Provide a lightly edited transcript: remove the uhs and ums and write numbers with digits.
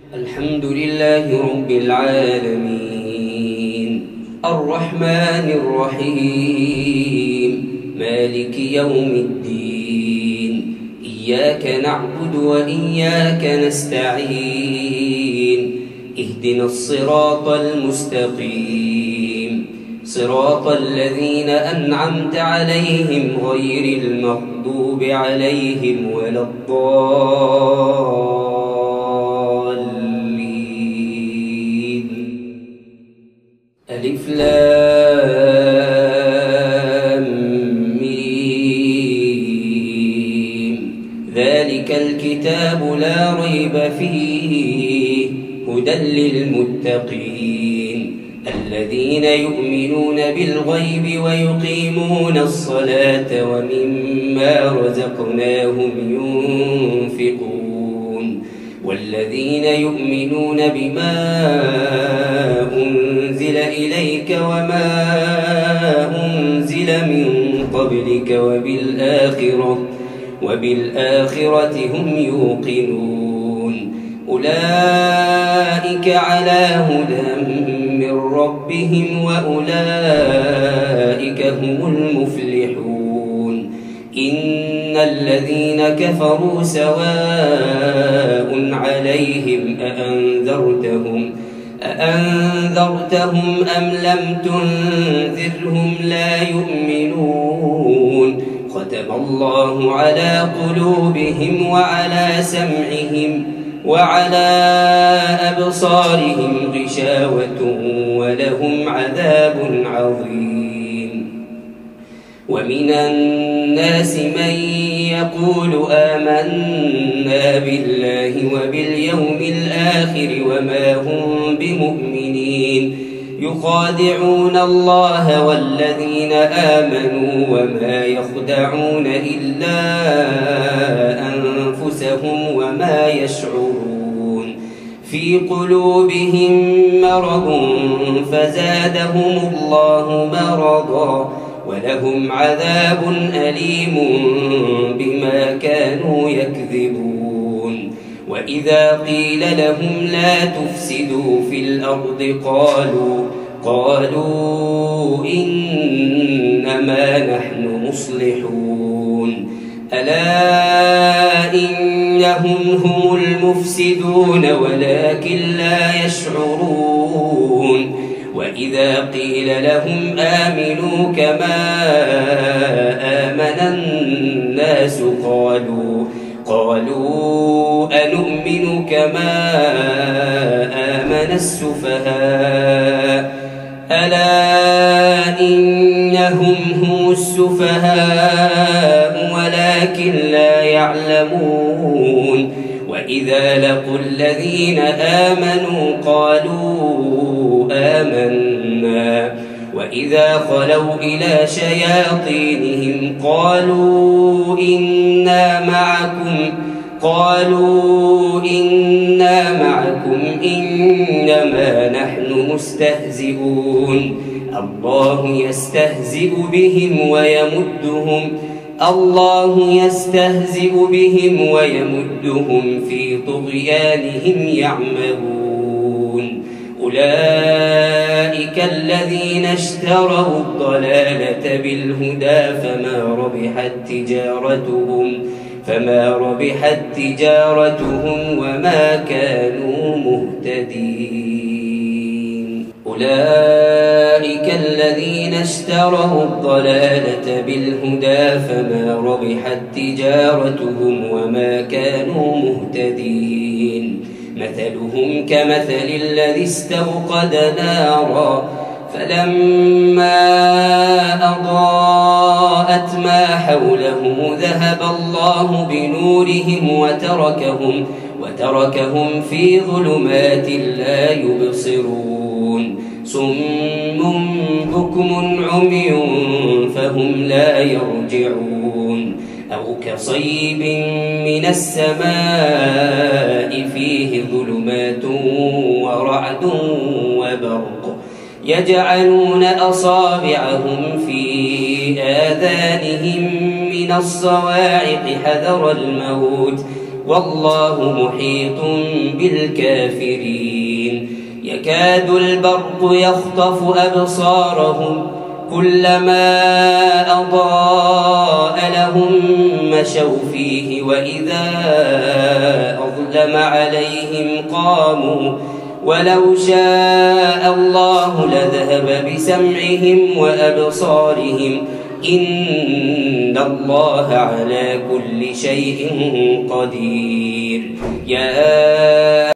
الحمد لله رب العالمين الرحمن الرحيم مالك يوم الدين إياك نعبد وإياك نستعين اهدنا الصراط المستقيم صراط الذين أنعمت عليهم غير المغضوب عليهم ولا الضالين. ألف لام ميم ذلك الكتاب لا ريب فيه هدى للمتقين الذين يؤمنون بالغيب ويقيمون الصلاة ومما رزقناهم ينفقون والذين يؤمنون بما أنزل إليك وما أنزل من قبلك وبالآخرة هم يوقنون أولئك على هدى من ربهم وأولئك هم المفلحون. إن الذين كفروا سواء عليهم أأنذرتهم أم لم تنذرهم لا يؤمنون. ختم الله على قلوبهم وعلى سمعهم وعلى أبصارهم غشاوة ولهم عذاب عظيم. ومن الناس من يقول آمنا بالله وباليوم الآخر وما هم بمؤمنين يخادعون الله والذين آمنوا وما يخدعون إلا أنفسهم وما يشعرون. في قلوبهم مرض فزادهم الله مرضا ولهم عذاب أليم بما كانوا يكذبون. وإذا قيل لهم لا تفسدوا في الأرض قالوا إنما نحن مصلحون. ألا إنهم هم المفسدون ولكن لا يشعرون. وإذا قيل لهم آمنوا كما آمن الناس قالوا أنؤمن كما آمن السفهاء. ألا إنهم هم السفهاء ولكن لا يعلمون. وإذا لقوا الذين آمنوا قالوا آمنا وإذا خلوا إلى شياطينهم قالوا إنا معكم إنما نحن مستهزئون. الله يستهزئ بهم ويمدهم في طغيانهم يعمهون. أولئك الذين اشتروا الضلالة بالهدى فما ربحت تجارتهم وما كانوا مهتدين. أولئك الذين اشتروا الضلالة بالهدى فما ربحت تجارتهم وما كانوا مهتدين. مثلهم كمثل الذي استوقد نارا فلما أضاءت ما حوله ذهب الله بنورهم وتركهم في ظلمات لا يبصرون. صم بكم عمي فهم لا يرجعون. أو كصيب من السماء فيه ظلمات ورعد وبرق يجعلون أصابعهم في آذانهم من الصواعق حذر الموت والله محيط بالكافرين يكاد البرق يخطف أبصارهم كلما أضاء لهم مشوا فيه وإذا أظلم عليهم قاموا ولو شاء الله لذهب بسمعهم وأبصارهم إن الله على كل شيء قدير.